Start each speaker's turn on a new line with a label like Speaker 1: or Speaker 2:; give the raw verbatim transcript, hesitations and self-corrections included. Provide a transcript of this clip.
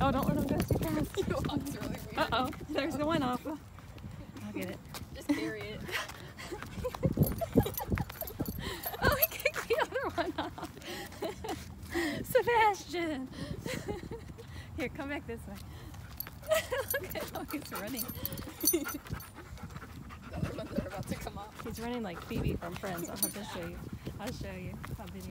Speaker 1: Oh, don't let him go too fast.
Speaker 2: He walks really weird.
Speaker 1: Uh-oh, there's the one off. I'll get it.
Speaker 2: Just carry it.
Speaker 1: Oh, he kicked the other one off. Sebastian! Here, come back this way. Look at how he's running.
Speaker 2: The other ones are about to come up.
Speaker 1: He's running like Phoebe from Friends. I'll have to show you. I'll show you. I'll video.